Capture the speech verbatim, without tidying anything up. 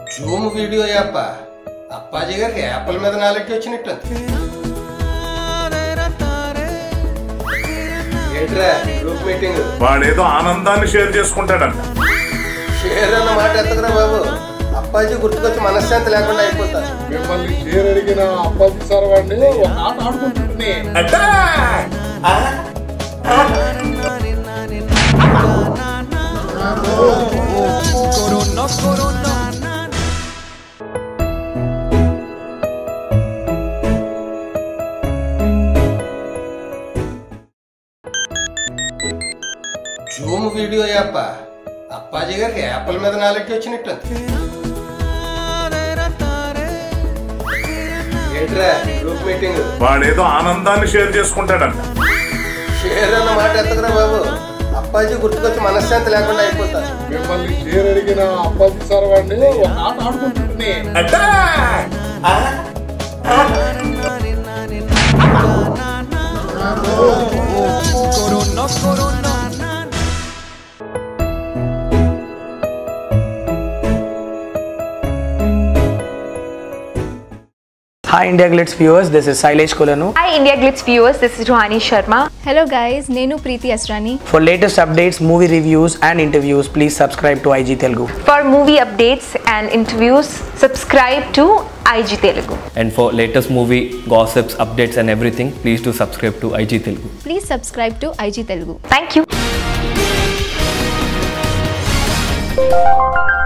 Zoom video app Appaji గారికి యాప్ల మీద నాలెడ్జ్ వచ్చినట్టుంది. ఏంట్రా గ్రూప్ మీటింగ్? వాడేదో ఆనందాన్ని షేర్ చేసుకుంటాడంట. షేర్ అన్న మాట ఎత్తకురా బాబు, అప్పాజీ గుర్తుకొచ్చి మనశ్శాంతి లేకుండా అయిపోతారు. మిమ్మల్ని షేర్ అడిగిన అప్పాజీ సార్ వాడిని ఒక ఆట ఆడుకుంటుంది. జూమ్ వీడియో యాప్ అప్పాజీ గారికి యాప్ల మీద నాలెడ్జ్ వచ్చినట్టుంది. ఏంట్రా గ్రూప్ మీటింగ్? వాడేదో ఆనందాన్ని షేర్ చేసుకుంటాడంట. షేర్ అన్న మాట ఎత్తకురా బాబు, అప్పాజీ గుర్తుకొచ్చి మనశ్శాంతి లేకుండా అయిపోతారు. మిమ్మల్ని షేర్ అడిగిన అప్పాజీ సార్ వాడిని ఒక ఆట ఆడుకుంటుంది. Hi Indiaglitz viewers, this is Sailesh Kolanu. Hi Indiaglitz viewers, this is Rohani Sharma. Hello guys, Nenu Preeti Asrani. For latest updates, movie reviews and interviews, please subscribe to I G Telugu. For movie updates and interviews, subscribe to I G Telugu. And for latest movie gossips, updates and everything, please do subscribe to I G Telugu. Please subscribe to I G Telugu. Thank you.